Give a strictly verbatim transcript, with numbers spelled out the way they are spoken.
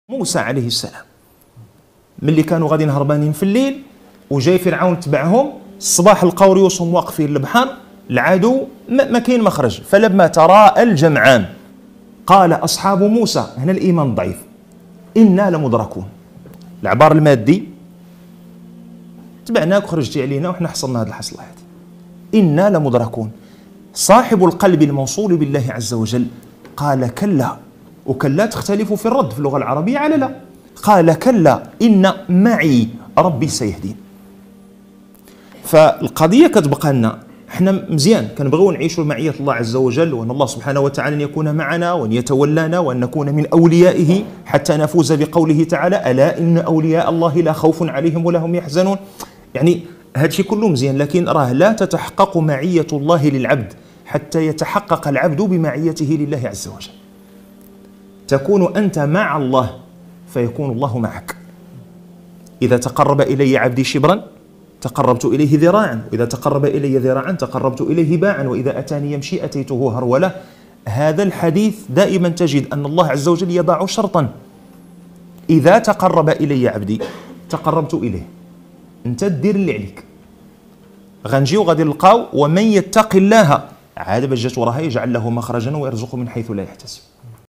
موسى عليه السلام ملي كانوا غاديين هربانين في الليل وجاي فرعون تبعهم، الصباح لقاو ريوسهم واقفين البحر، العدو ما كاين مخرج، فلما تراءى الجمعان قال أصحاب موسى، هنا الإيمان ضعيف، إنا لمدركون. العبار المادي تبعناك وخرجتي علينا وحنا حصلنا هذه الحصلة هذه، إنا لمدركون. صاحب القلب الموصول بالله عز وجل قال كلا، وكلا تختلف في الرد في اللغة العربية على لا، قال كلا إن معي ربي سيهدين. فالقضية كتبقى لنا احنا مزيان كنبغيو نعيشوا معية الله عز وجل، وأن الله سبحانه وتعالى أن يكون معنا وأن يتولانا وأن نكون من أوليائه حتى نفوز بقوله تعالى ألا إن أولياء الله لا خوف عليهم ولا هم يحزنون. يعني هذا الشيء كله مزيان، لكن راه لا تتحقق معية الله للعبد حتى يتحقق العبد بمعيته لله عز وجل. تكون أنت مع الله فيكون الله معك. إذا تقرب إلي عبدي شبرا تقربت إليه ذراعا، وإذا تقرب إلي ذراعا تقربت إليه باعا، وإذا أتاني يمشي أتيته هرولة. هذا الحديث دائما تجد أن الله عز وجل يضع شرطا، إذا تقرب إلي عبدي تقربت إليه. أنت دير اللي عليك، غنجيو غادي نلقاو ومن يتق الله عاد بجات وراها يجعل له مخرجا ويرزقه من حيث لا يحتسب.